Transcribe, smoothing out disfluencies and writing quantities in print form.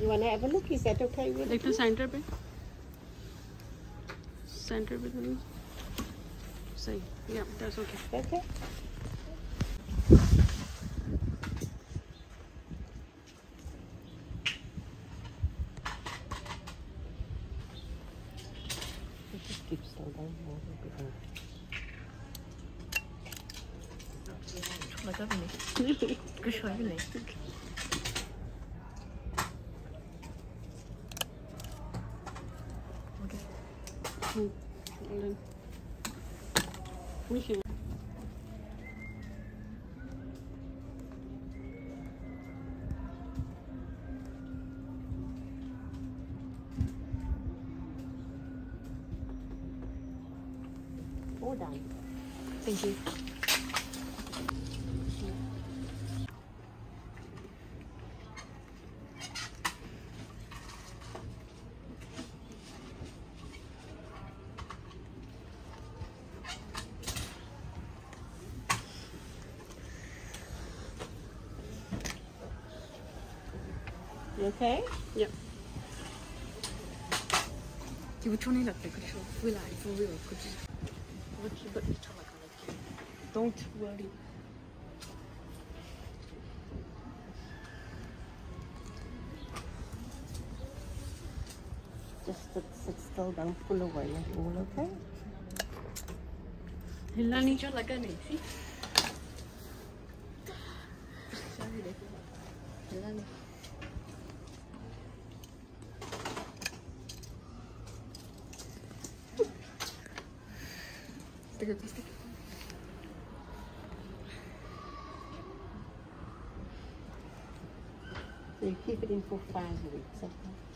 You want to have a look? Is that okay with you? Like the center पे. Center पे तो नहीं. सही. Yeah, that's okay. Okay. Just keep still down more. 맞아 비네. 그 쇼이네. All done. Thank you. You okay? Yeah. 기분촌이 났대 그쵸? Will I for real? 그치? But don't worry. Just sit still, don't pull away at all, okay? हिलना नहीं. जो लगा नहीं थी. Sorry देखो. हिलना नहीं. So you keep it in for 5 weeks, okay?